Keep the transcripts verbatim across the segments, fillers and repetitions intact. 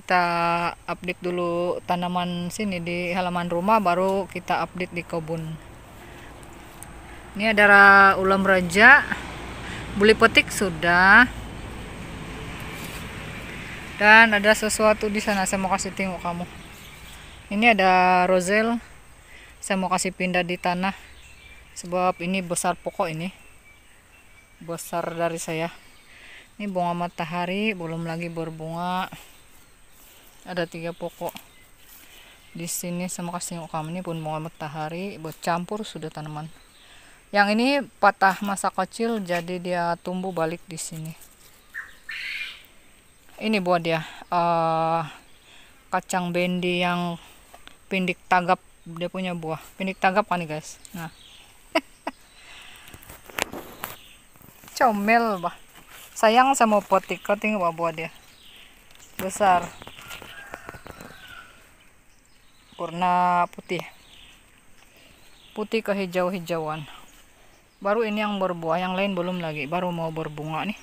kita update dulu tanaman sini di halaman rumah, baru kita update di kebun. Ini ada ulam raja, buli petik sudah. Dan ada sesuatu di sana, saya mau kasih tengok kamu. Ini ada rosel, saya mau kasih pindah di tanah. Sebab ini besar pokok ini. Besar dari saya. Ini bunga matahari, belum lagi berbunga. Ada tiga pokok. Di sini saya mau kasih tengok kamu, ini pun bunga matahari, bercampur sudah tanaman. Yang ini patah masa kecil, jadi dia tumbuh balik di sini. Ini buah dia, uh, kacang bendi yang pindik tagap, dia punya buah. Pindik tagap kan nih guys. Nah, comel bah. Sayang sama potik, kau tengok buah dia besar, warna putih, putih ke hijau-hijauan. Baru ini yang berbuah, yang lain belum lagi, baru mau berbunga nih.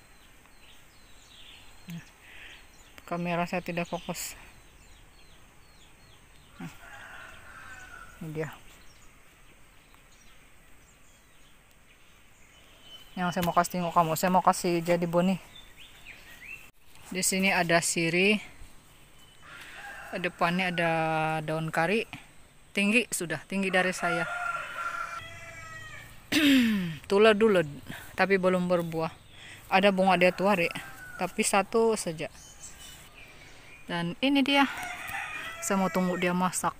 Kamera saya tidak fokus. Nah, ini dia. Yang saya mau kasih tengok kamu, saya mau kasih jadi boni. Di sini ada sirih, depannya ada daun kari, tinggi sudah, tinggi dari saya. Tulad-tulad, tapi belum berbuah. Ada bunga dia tuare, tapi satu saja. Dan ini dia, saya mau tunggu dia masak.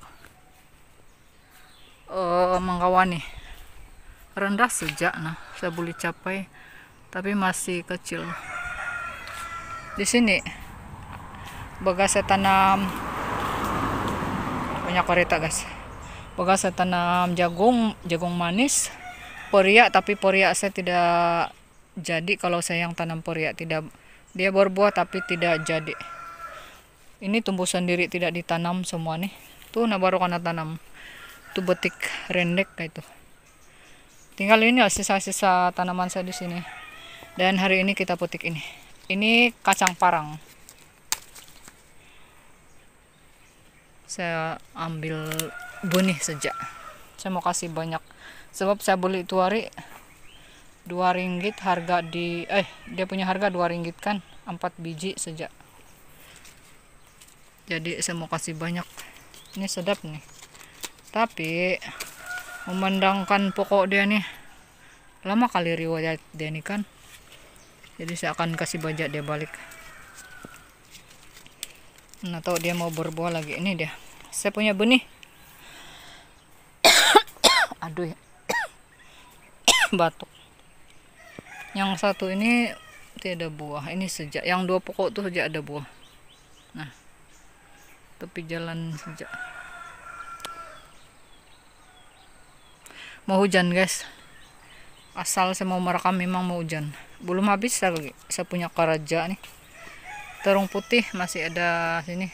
Uh, manggawani rendah sejak, nah saya boleh capai, tapi masih kecil. Di sini bagas saya tanam banyak kereta guys. Bagas saya tanam jagung, jagung manis, poriak, tapi poriak saya tidak jadi. Kalau saya yang tanam poriak, tidak, dia berbuah tapi tidak jadi. Ini tumbuh sendiri, tidak ditanam semua nih. Tuh nah baru karena tanam. Tuh betik rendek kayak itu. Tinggal ini sisa-sisa tanaman saya di sini. Dan hari ini kita petik ini. Ini kacang parang. Saya ambil benih saja. Saya mau kasih banyak. Sebab saya beli itu hari dua ringgit harga di eh dia punya harga dua ringgit kan, empat biji saja. Jadi saya mau kasih banyak. Ini sedap nih. Tapi memandangkan pokok dia nih, lama kali riwayat dia nih kan. Jadi saya akan kasih bajak dia balik. Nah, tahu dia mau berbuah lagi. Ini dia. Saya punya benih. Aduh ya. Batuk. Yang satu ini tidak ada buah. Ini sejak. Yang dua pokok tuh sejak ada buah. Nah, tepi jalan sejak. Mau hujan guys, asal saya mau merekam memang mau hujan. Belum habis lagi, saya punya karaja nih, terung putih masih ada sini,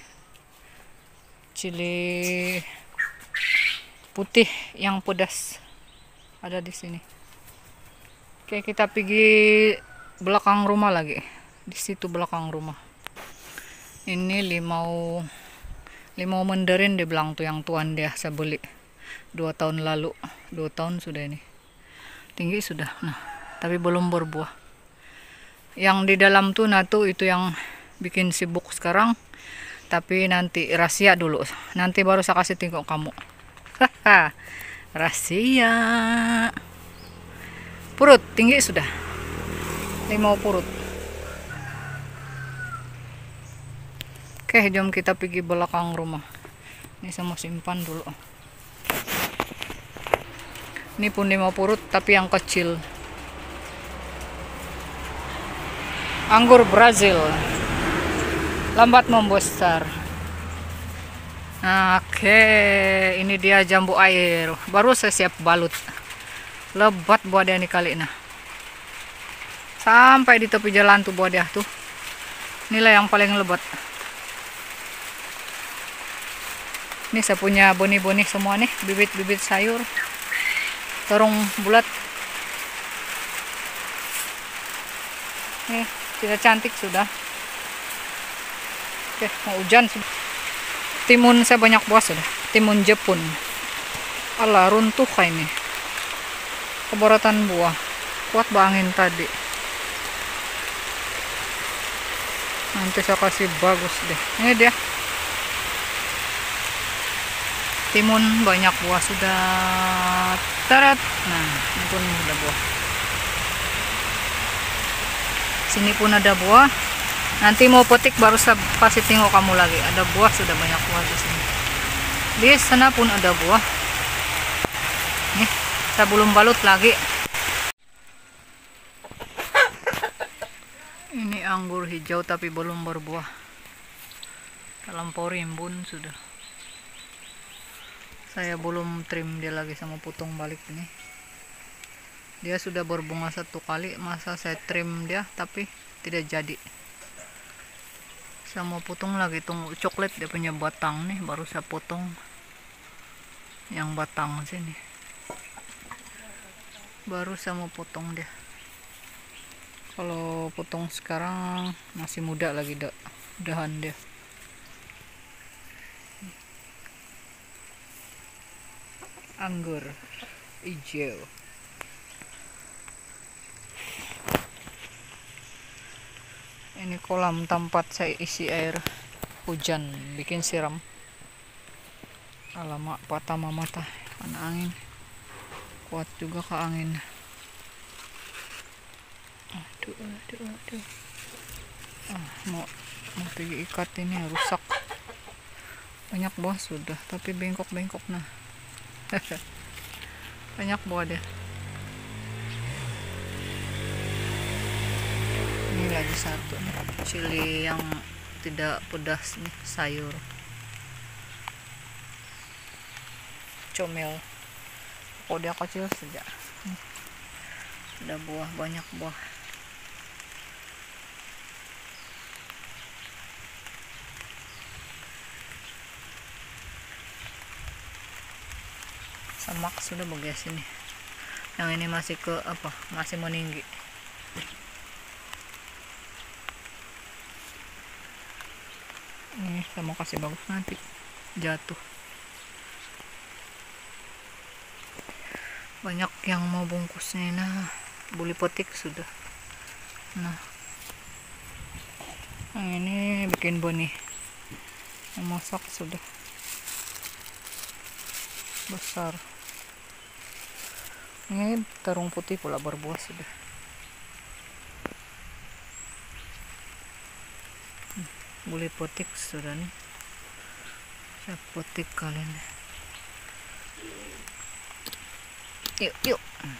cili putih yang pedas ada di sini. Oke, kita pergi belakang rumah lagi, di situ belakang rumah. Ini limau limau mandarin dia bilang tuh, yang tuan dia saya beli dua tahun lalu. Dua tahun sudah ini, tinggi sudah. Nah, tapi belum berbuah. Yang di dalam tuh nah tuh itu yang bikin sibuk sekarang. Tapi nanti rahasia dulu, nanti baru saya kasih tengok kamu. Haha, rahasia. Purut tinggi sudah, limau purut. Oke, jom kita pergi belakang rumah. Ini saya mau simpan dulu. Ini pun limau purut tapi yang kecil. Anggur Brazil lambat membesar. Nah, oke, ini dia jambu air. Baru saya siap balut. Lebat buah dia nih kali nah. Sampai di tepi jalan tuh buah dia tuh. Inilah yang paling lebat. Ini saya punya boni-boni semua nih, bibit-bibit sayur. Terung bulat. Nih, sudah cantik sudah. Oke, mau hujan. Timun saya banyak buah sudah. Timun Jepun. Alah, runtuh kayak ini. Keboratan buah. Kuat bangin tadi. Nanti saya kasih bagus deh. Ini dia. Timun banyak buah sudah. Tarat. Nah, ini pun ada buah. Sini pun ada buah. Nanti mau petik baru saya kasih tengok kamu lagi. Ada buah, sudah banyak buah di sini. Di sana pun ada buah. Nih, saya belum balut lagi. Ini anggur hijau tapi belum berbuah. Terlampau rimbun sudah. Saya belum trim dia lagi sama potong balik ini. Dia sudah berbunga satu kali, masa saya trim dia tapi tidak jadi. Saya mau potong lagi, tunggu coklat dia punya batang nih, baru saya potong yang batang sini. Baru saya mau potong dia. Kalau potong sekarang masih muda lagi dah, dahan dia. Anggur hijau. Ini kolam tempat saya isi air hujan, bikin siram. Alamak, patah mata karena angin. Kuat juga ke angin. Aduh, aduh, aduh. Ah, mau mau pergi ikat ini rusak. Banyak buah sudah, tapi bengkok-bengkok nah. Banyak buah dia. Ini lagi satu nih, cili yang tidak pedas nih, sayur comel. Oh, dia kecil saja. Nih, ada buah, banyak buah. Samak sudah bagian sini. Yang ini masih ke apa? Masih meninggi. Ini saya mau kasih bagus nanti jatuh. Banyak yang mau bungkusnya. Nah, boleh petik sudah. Nah, yang ini bikin benih. Yang masak sudah besar. Ini terung putih pula berbuah sudah. Hmm, boleh petik sudah nih. Saya petik kalian. Yuk, yuk.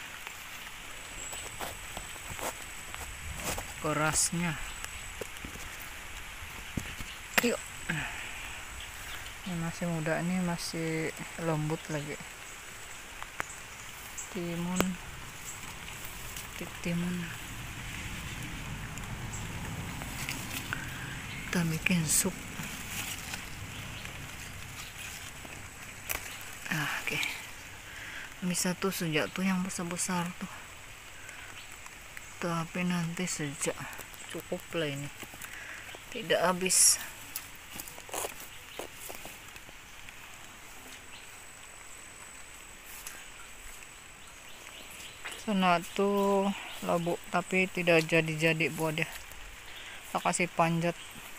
Kerasnya. Yuk. Ini masih muda, ini masih lembut lagi. Timun, timun. Kita bikin sup. Ah, oke. Okay. Bisa tuh sejak tuh yang besar-besar tuh. Tapi nanti sejak cukup lah ini. Tidak habis. Sana tuh labu tapi tidak jadi-jadi buah dia. Saya kasih panjat.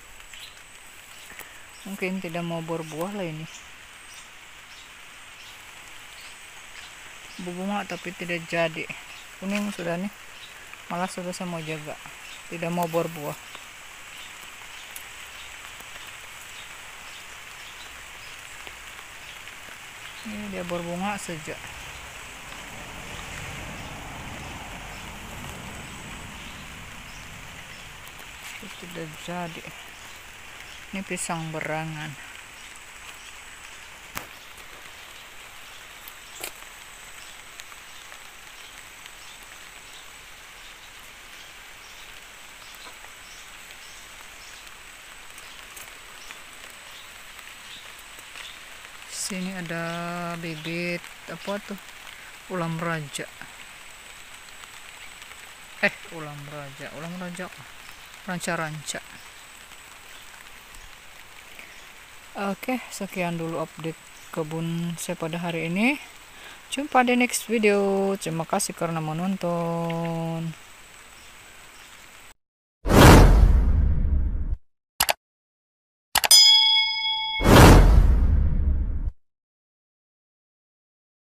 Mungkin tidak mau berbuah lah ini. Berbunga tapi tidak jadi. Kuning sudah nih. Malah sudah saya mau jaga. Tidak mau berbuah. Ini dia berbunga saja. Tidak jadi. Ini pisang berangan. Sini ada bibit apa tuh? Ulam raja. Eh, ulam raja, ulam raja. Ranca-ranca. Oke, sekian dulu update kebun saya pada hari ini. Jumpa di next video. Terima kasih karena menonton.